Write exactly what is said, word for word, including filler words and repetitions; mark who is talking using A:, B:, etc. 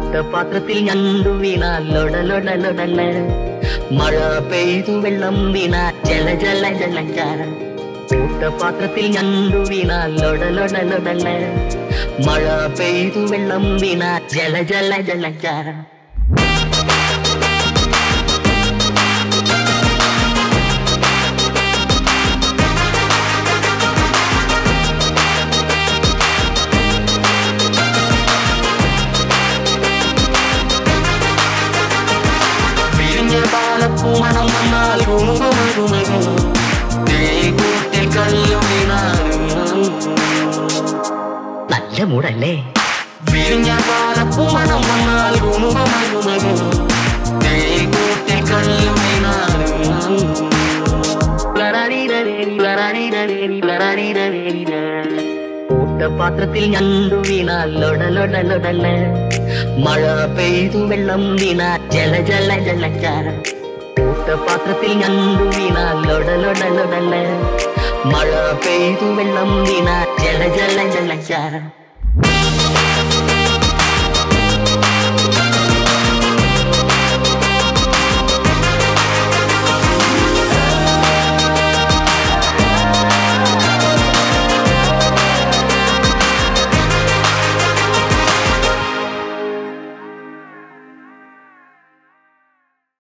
A: കൂട്ടപാത്രത്തിൽ ഞണ്ടു വീണാൽ ലൊടലൊടലൊടല മഴ പെയ്തു വെള്ളം വീണാൽ ജല ജല ജലജാര കൂട്ടപാത്രത്തിൽ ഞണ്ടു വീണാൽ ലൊടലൊടലൊടല മഴ പെയ്തു വെള്ളം വീണാൽ ജല ജല ജലജാര പൂമണം വന്നാൽ കൂട്ടിൽ കല്ലും നല്ല മൂടല്ലേ വിരിഞ്ഞ പാലപ്പൂമണം വന്നാൽ കൂട്ടിൽ കല്ലും കൂട്ടപാത്രത്തിൽ ഞണ്ടു വീണാൽ ലൊടലൊടലൊടല മഴ പെയ്തു വെള്ളം വീണാൽ ജല ജല ജലജാര കൂട്ടപാത്രത്തിൽ ഞണ്ടു വീണാൽ ലൊടലൊടലൊടല മഴ പെയ്തു വെള്ളം വീണാൽ ജല ജല ജലജാര